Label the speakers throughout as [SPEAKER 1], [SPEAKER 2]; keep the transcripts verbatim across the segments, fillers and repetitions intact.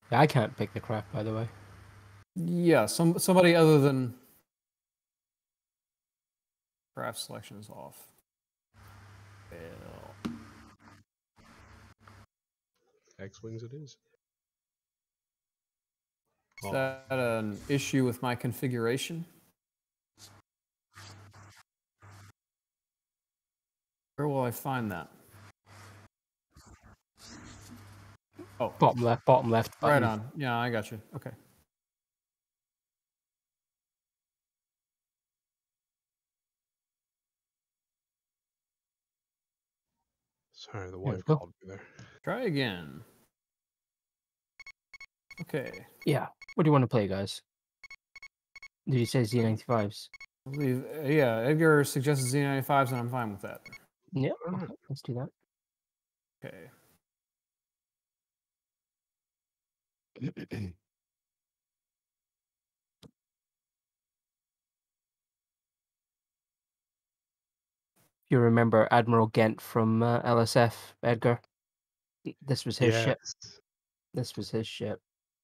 [SPEAKER 1] Yeah, I can't pick the craft, by the way.
[SPEAKER 2] Yeah, some somebody other than craft selection is off. Well,
[SPEAKER 3] X-Wings it is.
[SPEAKER 2] is that an issue with my configuration? Where will I find that? Oh,
[SPEAKER 1] Bottom left, bottom left button.
[SPEAKER 2] right on. Yeah, I got you. Okay.
[SPEAKER 3] Sorry, the
[SPEAKER 1] There
[SPEAKER 3] wife
[SPEAKER 1] we go.
[SPEAKER 3] called me there.
[SPEAKER 2] Try again. Okay.
[SPEAKER 1] Yeah. What do you want to play, guys? Did you say Z ninety-fives?
[SPEAKER 2] I believe, uh, yeah, Edgar suggested Z ninety-fives, and I'm fine with that.
[SPEAKER 1] Yeah.
[SPEAKER 3] All right.
[SPEAKER 1] Okay, let's do that.
[SPEAKER 2] Okay.
[SPEAKER 1] You remember Admiral Gent from uh, L S F, Edgar? This was his
[SPEAKER 3] Yes.
[SPEAKER 1] ship. This was his ship.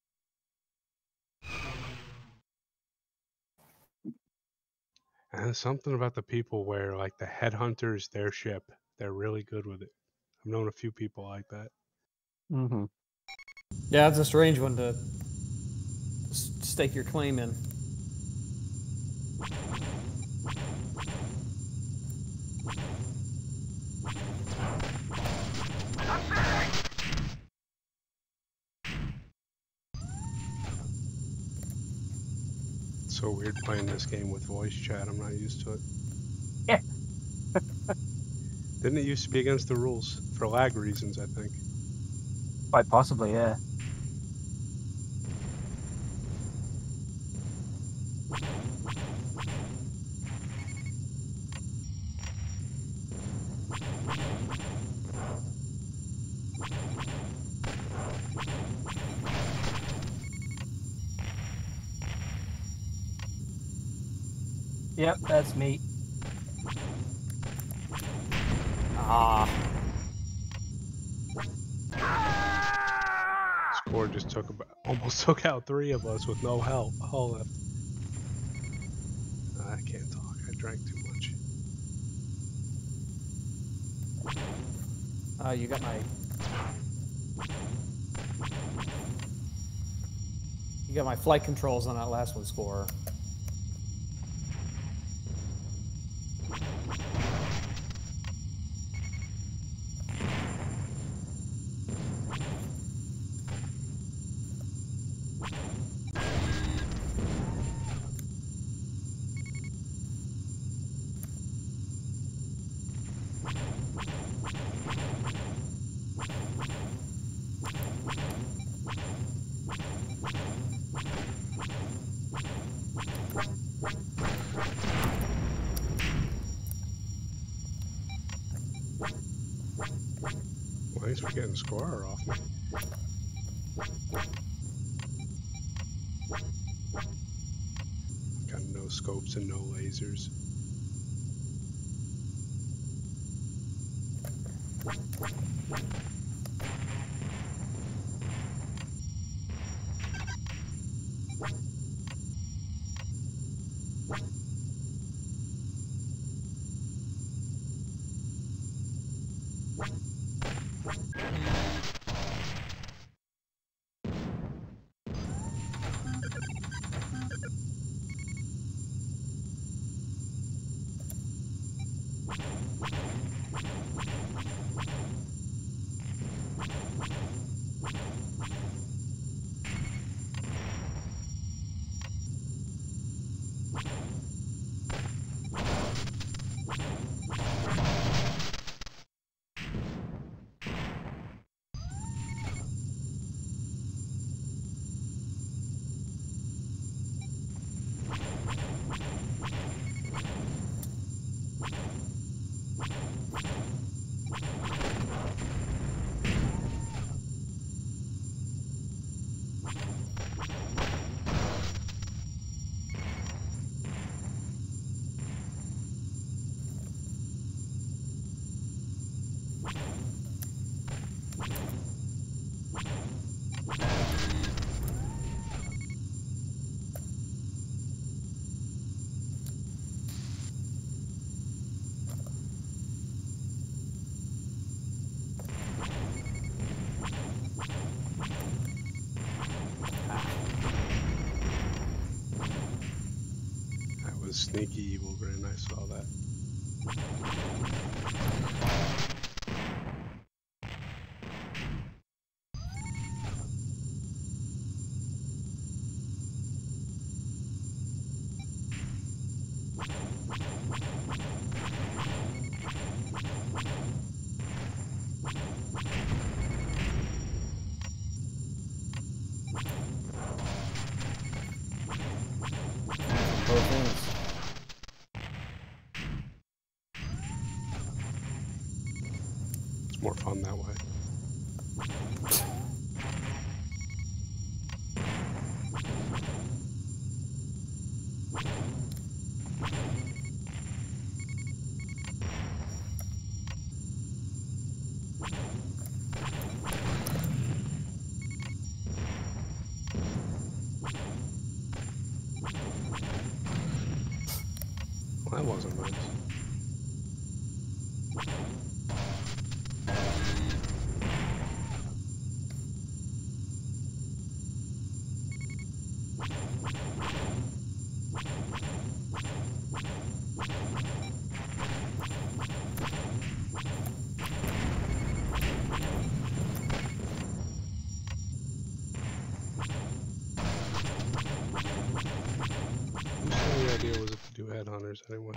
[SPEAKER 3] And something about the people where, like, the headhunters, their ship, they're really good with it. I've known a few people like that.
[SPEAKER 1] Mm-hmm.
[SPEAKER 2] Yeah, it's a strange one to stake your claim in.
[SPEAKER 3] It's so weird playing this game with voice chat. I'm not used to it.
[SPEAKER 1] Yeah.
[SPEAKER 3] Didn't it used to be against the rules? For lag reasons, I think.
[SPEAKER 1] Quite possibly, yeah. Yep, that's me.
[SPEAKER 2] Ah.
[SPEAKER 3] Score just took about, almost took out three of us with no help. Hull left. I can't talk. I drank too much.
[SPEAKER 2] Uh, you got my... You got my flight controls on that last one, Score.
[SPEAKER 3] Well, thanks for getting Scorer off me. Got no scopes and no lasers. a sneaky evil grin. I saw that.
[SPEAKER 2] Both ends.
[SPEAKER 3] It's more fun that way. Well, that wasn't nice. Whose silly idea was it to do headhunters anyway?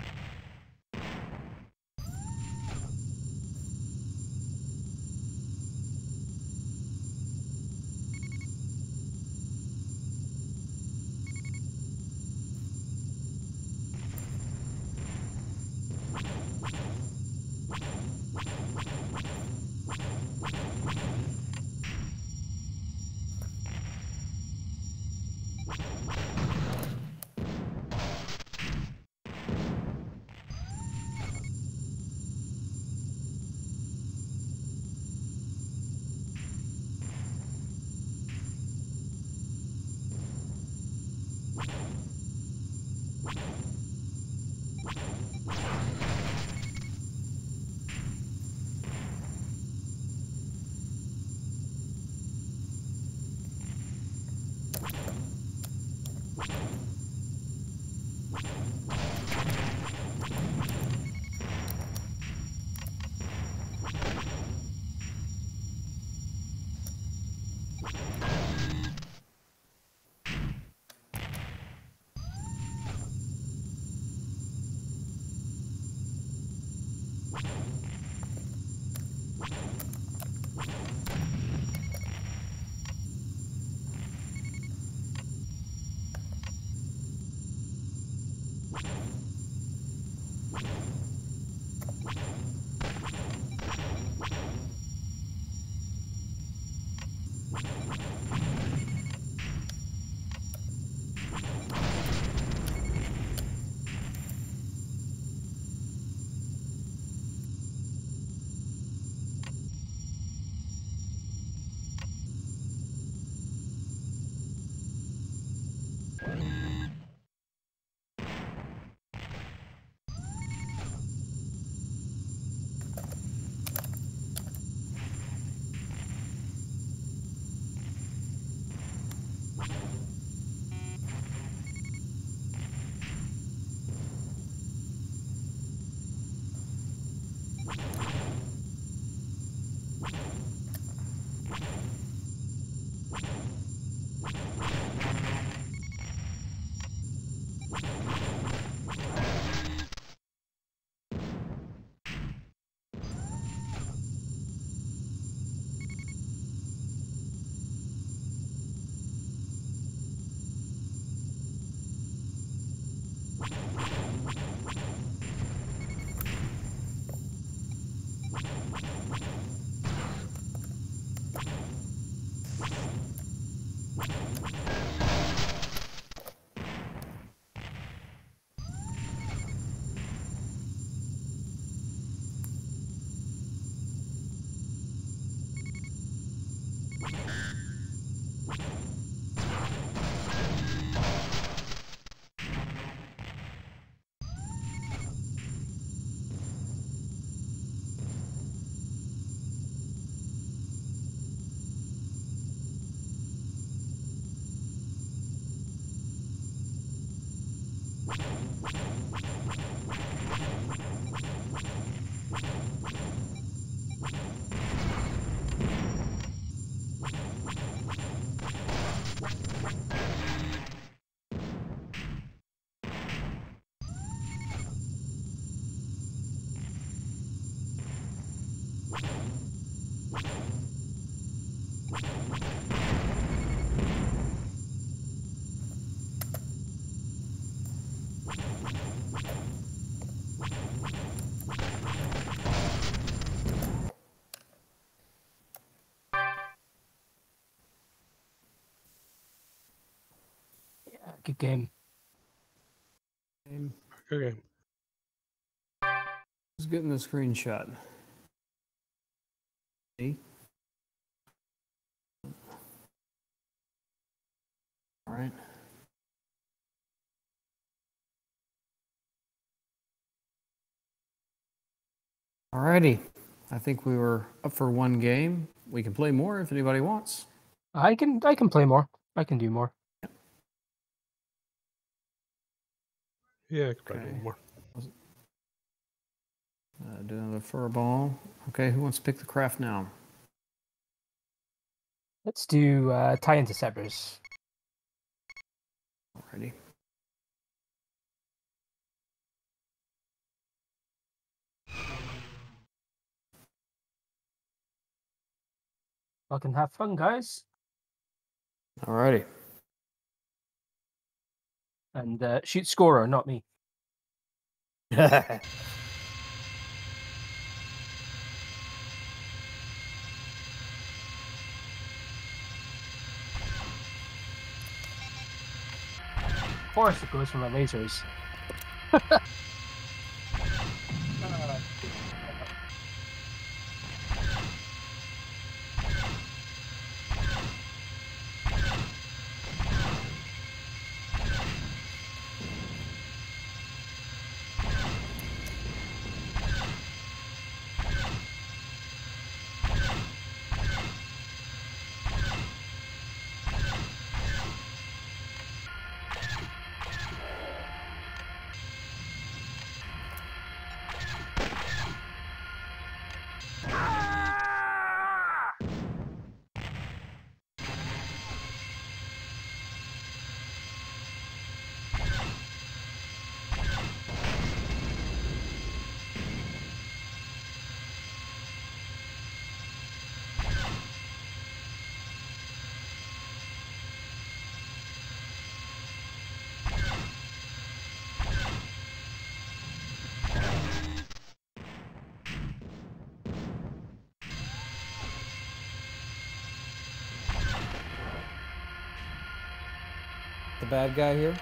[SPEAKER 1] Yeah, good game.
[SPEAKER 3] Okay.
[SPEAKER 2] Who's getting the screenshot? Me? All right. Alrighty. I think we were up for one game. We can play more if anybody wants.
[SPEAKER 1] I can I can play more. I can do more.
[SPEAKER 3] Yeah, I could probably
[SPEAKER 2] Okay.
[SPEAKER 3] do one more.
[SPEAKER 2] Uh, do another fur ball. Okay, who wants to pick the craft now?
[SPEAKER 1] Let's do uh, tie interceptors.
[SPEAKER 2] Alrighty.
[SPEAKER 1] Fucking have fun, guys.
[SPEAKER 2] Alrighty.
[SPEAKER 1] And uh, shoot scorer, not me. Of course, it goes for my lasers.
[SPEAKER 2] The bad guy here.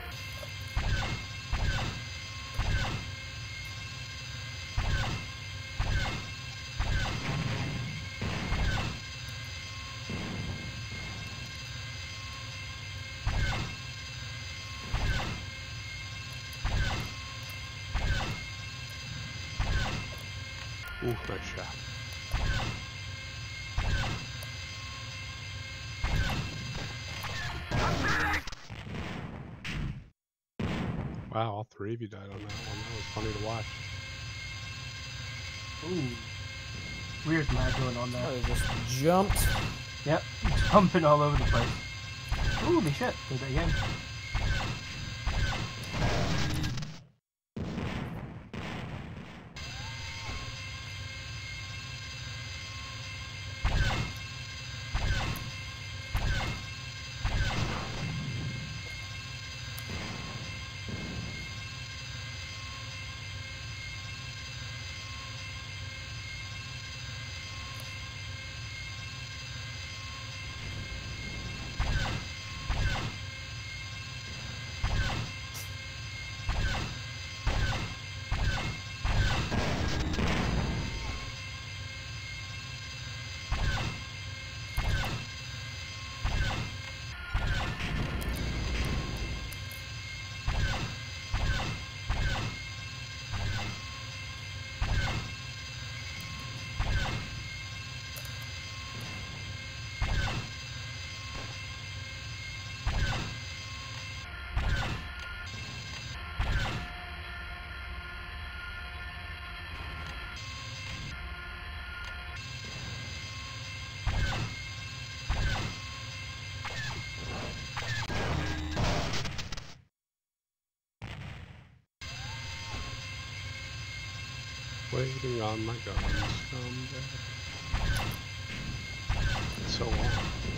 [SPEAKER 3] Ooh, nice shot. Wow, all three of you died on that one. That was funny to watch.
[SPEAKER 1] Ooh. Weird lag going on there.
[SPEAKER 2] Oh, they just jumped.
[SPEAKER 1] Yep, jumping all over the place. Holy shit, did that again.
[SPEAKER 3] Waiting on my guns to come back. It's so long.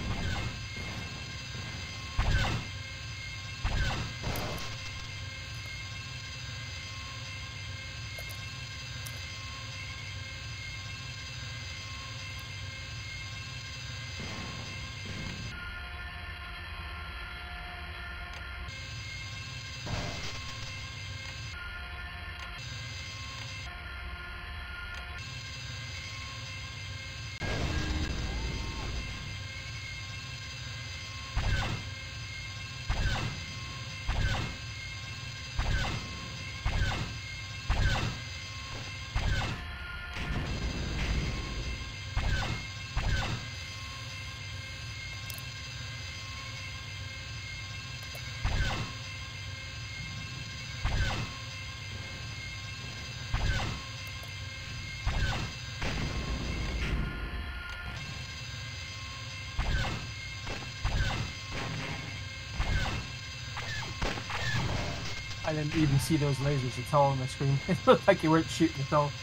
[SPEAKER 1] I didn't even see those lasers at all on the screen. It looked like you weren't shooting at all.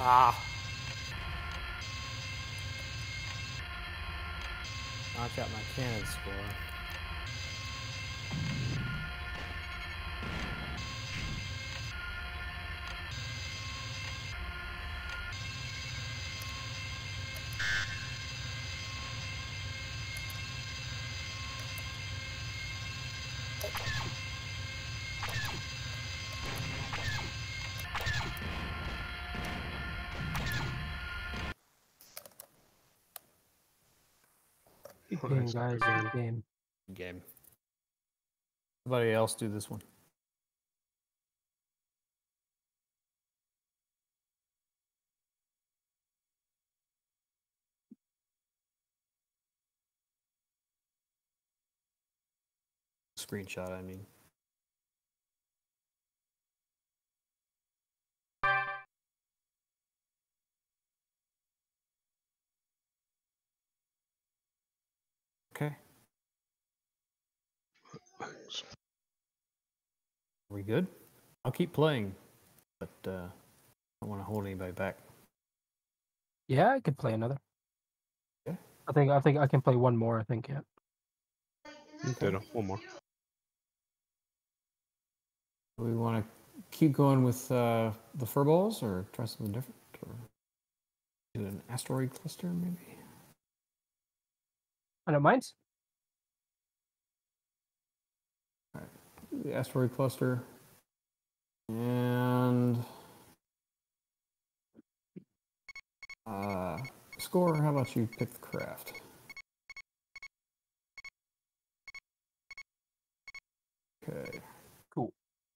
[SPEAKER 2] Ah. Knock out my cannon score.
[SPEAKER 1] Good
[SPEAKER 3] Oh,
[SPEAKER 1] game,
[SPEAKER 3] nice
[SPEAKER 1] guys.
[SPEAKER 3] again.
[SPEAKER 1] Good game.
[SPEAKER 2] Good game. Somebody else do this one. Screenshot, I mean. Okay. Are we good? I'll keep playing, but uh, I don't want to hold anybody back.
[SPEAKER 1] Yeah, I could play another.
[SPEAKER 2] Yeah.
[SPEAKER 1] I think I think I can play one more. I think yeah.
[SPEAKER 3] Okay. Ditto. One more.
[SPEAKER 2] Do we want to keep going with uh, the furballs or try something different? Or do an asteroid cluster, maybe?
[SPEAKER 1] I don't mind.
[SPEAKER 2] All right. The asteroid cluster. And uh, score, how about you pick the craft? Okay.
[SPEAKER 1] Cool.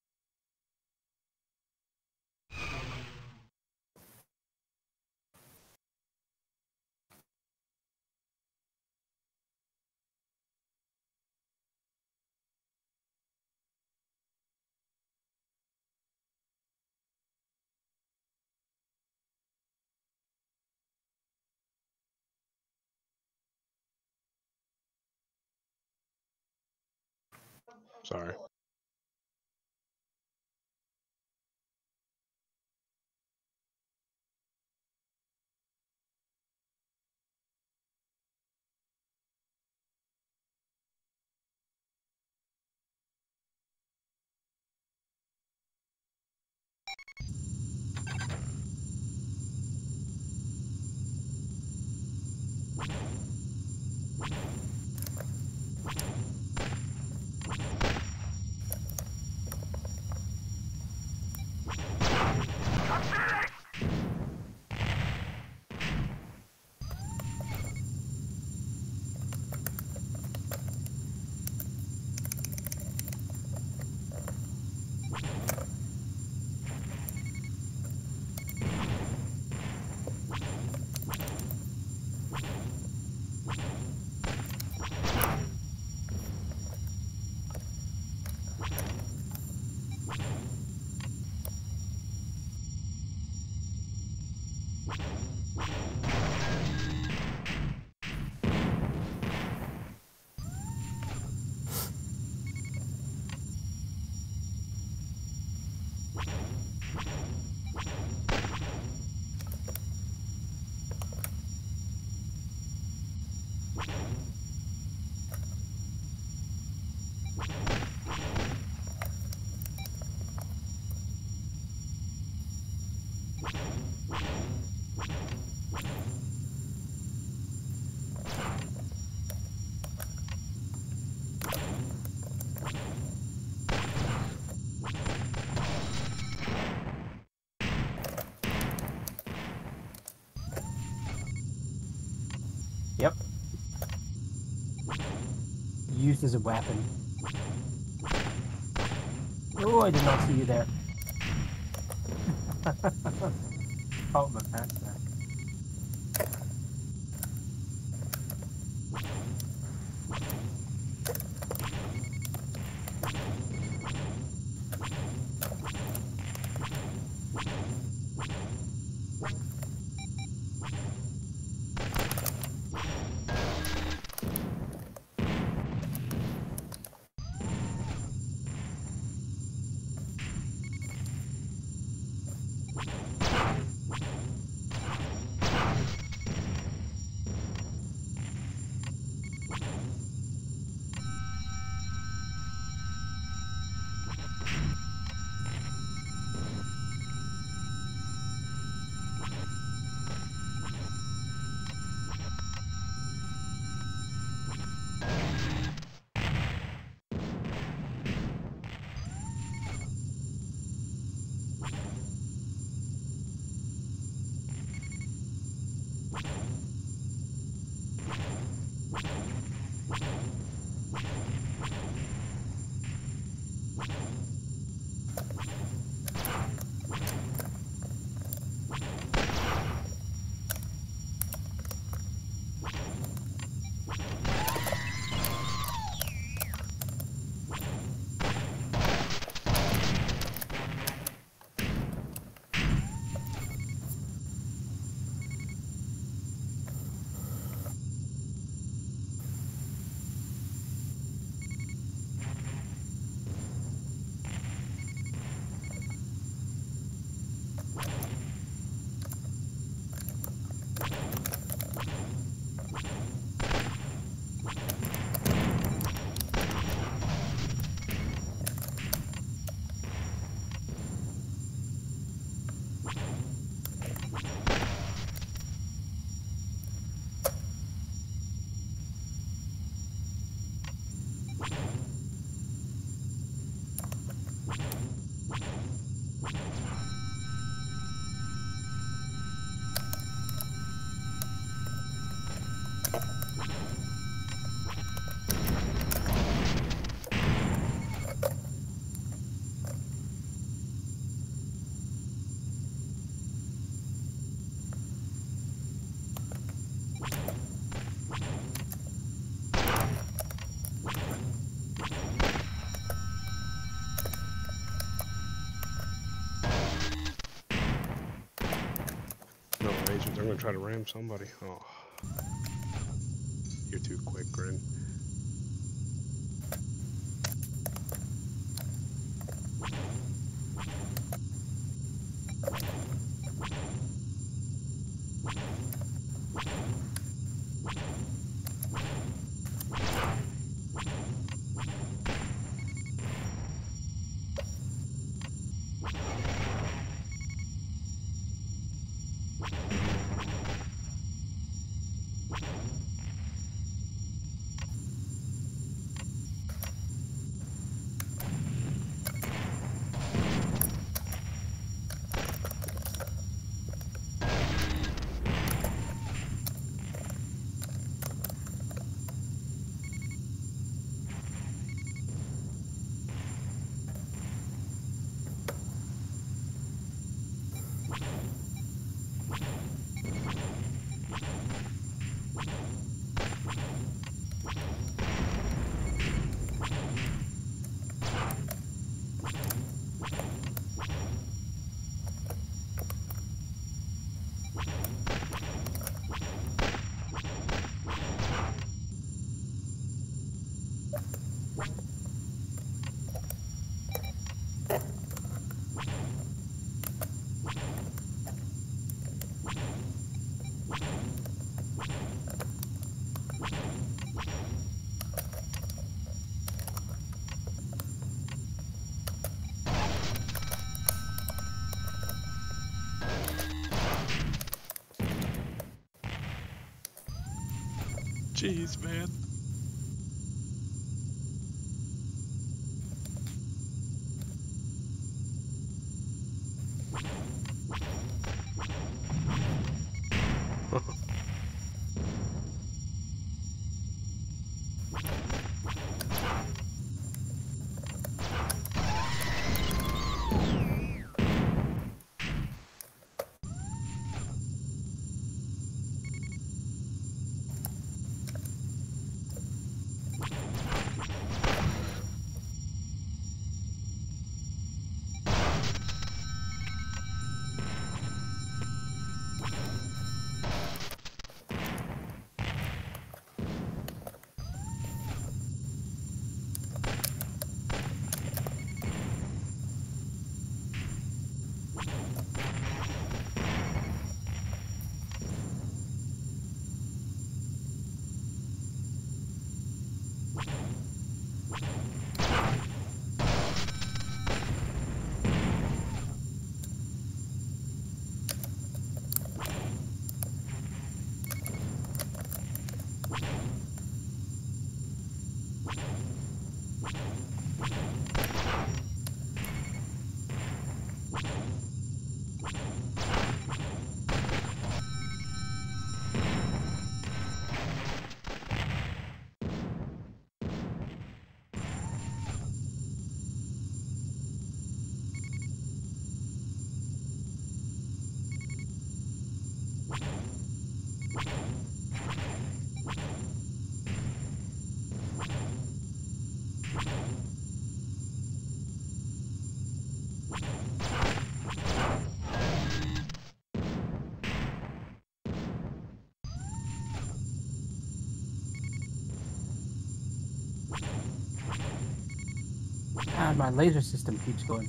[SPEAKER 3] Sorry.
[SPEAKER 1] Yep. Used as a weapon. Oh, I did not see you there. Oh, my pants there.
[SPEAKER 3] lizards. I'm gonna try to ram somebody. Oh, you're too quick, Grin. Jeez, man.
[SPEAKER 1] God, my laser system keeps going.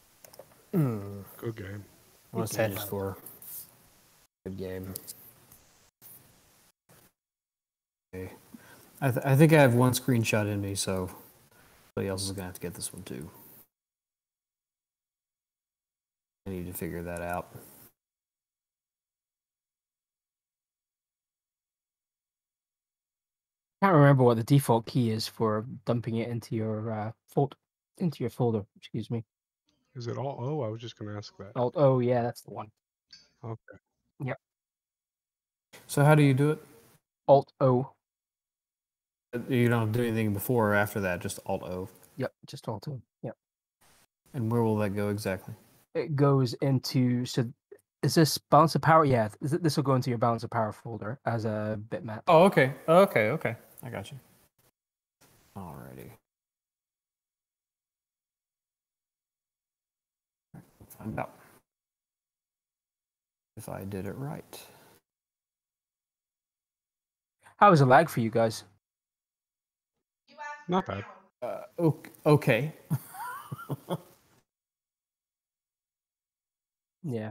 [SPEAKER 2] Mm.
[SPEAKER 3] Good game.
[SPEAKER 2] What's
[SPEAKER 1] game.
[SPEAKER 2] Hedge's score? Good game. Okay. I, th- I think I have one screenshot in me, so somebody else is going to have to get this one too. I need to figure that out.
[SPEAKER 1] Can't remember what the default key is for dumping it into your uh, fold into your folder. Excuse me.
[SPEAKER 3] Is it all O? I was just gonna ask that.
[SPEAKER 1] Alt O, yeah, that's the one.
[SPEAKER 3] Okay.
[SPEAKER 1] Yep.
[SPEAKER 2] So how do you do it?
[SPEAKER 1] Alt O.
[SPEAKER 2] You don't do anything before or after that, just Alt O.
[SPEAKER 1] Yep, just Alt O. Yep.
[SPEAKER 2] And where will that go exactly?
[SPEAKER 1] It goes into so. Is this balance of power? Yeah, is it, this will go into your balance of power folder as a bitmap.
[SPEAKER 2] Oh, okay. Okay, okay. I got you. Alrighty. Find out if I did it right.
[SPEAKER 1] How was the lag for you guys?
[SPEAKER 3] Not bad.
[SPEAKER 2] Uh, okay.
[SPEAKER 1] Yeah.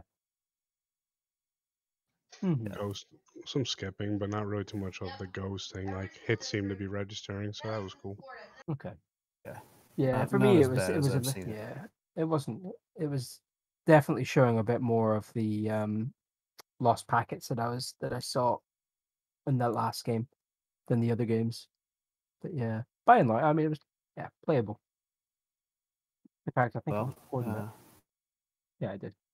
[SPEAKER 1] Mm-hmm.
[SPEAKER 3] Ghost, some skipping, but not really too much of the ghosting. Like hits seemed to be registering, so that was cool.
[SPEAKER 1] Okay.
[SPEAKER 2] Yeah.
[SPEAKER 1] Yeah,
[SPEAKER 2] Not-
[SPEAKER 1] for
[SPEAKER 2] not
[SPEAKER 1] me
[SPEAKER 2] as
[SPEAKER 1] it was
[SPEAKER 2] bad
[SPEAKER 1] it
[SPEAKER 2] as
[SPEAKER 1] was a
[SPEAKER 2] I've
[SPEAKER 1] bit,
[SPEAKER 2] seen it.
[SPEAKER 1] yeah. It wasn't it was definitely showing a bit more of the um lost packets that I was that I saw in that last game than the other games. But yeah, by and large, I mean it was yeah, playable. In fact, I think I
[SPEAKER 2] Well,
[SPEAKER 1] recorded
[SPEAKER 2] uh,
[SPEAKER 1] it. Yeah, I did.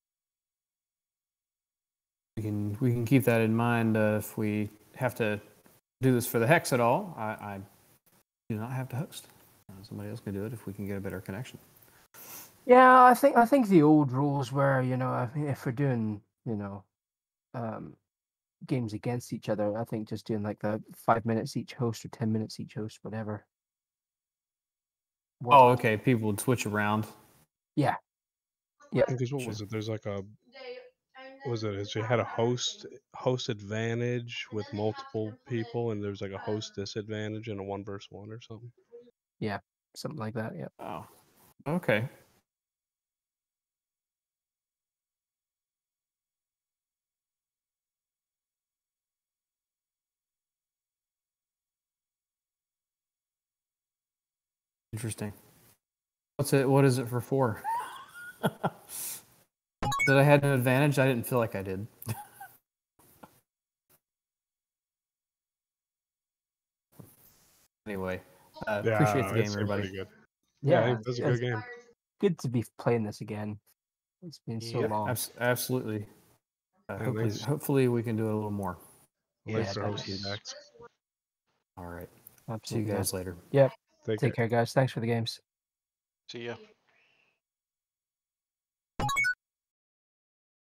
[SPEAKER 2] we can we can keep that in mind uh, if we have to do this for the hex at all. I, I do not have to host. Uh, somebody else can do it if we can get a better connection.
[SPEAKER 1] Yeah, I think I think the old rules were, you know, I mean, if we're doing, you know, um, games against each other, I think just doing like the five minutes each host or ten minutes each host, whatever. Worked.
[SPEAKER 2] Oh, okay. People would switch around.
[SPEAKER 1] Yeah. Yeah.
[SPEAKER 3] Because what was it? There's like a what was it? Is you had a host host advantage with multiple people, and there's like a host disadvantage and a one versus one or something.
[SPEAKER 1] Yeah. Something like that. Yeah.
[SPEAKER 2] Oh, okay. Interesting. What's it? What is it for four? Did I have an advantage? I didn't feel like I did. Anyway, uh,
[SPEAKER 3] Yeah,
[SPEAKER 2] appreciate the game,
[SPEAKER 3] it's
[SPEAKER 2] everybody.
[SPEAKER 3] pretty good. Yeah, I
[SPEAKER 1] Yeah.
[SPEAKER 3] think that's a
[SPEAKER 1] It's
[SPEAKER 3] good game.
[SPEAKER 1] good to be playing this again. It's been so
[SPEAKER 2] Yep,
[SPEAKER 1] long.
[SPEAKER 2] abs- absolutely. Uh,
[SPEAKER 3] And
[SPEAKER 2] hopefully,
[SPEAKER 3] thanks.
[SPEAKER 2] hopefully we can do it a little more.
[SPEAKER 3] Thanks
[SPEAKER 1] Yeah,
[SPEAKER 3] for hosting,
[SPEAKER 1] definitely.
[SPEAKER 3] Dax.
[SPEAKER 2] All right.
[SPEAKER 1] Absolutely.
[SPEAKER 2] See you guys later.
[SPEAKER 1] Yep.
[SPEAKER 3] Take
[SPEAKER 1] Take
[SPEAKER 3] care.
[SPEAKER 1] care, guys. Thanks for the games.
[SPEAKER 4] See ya.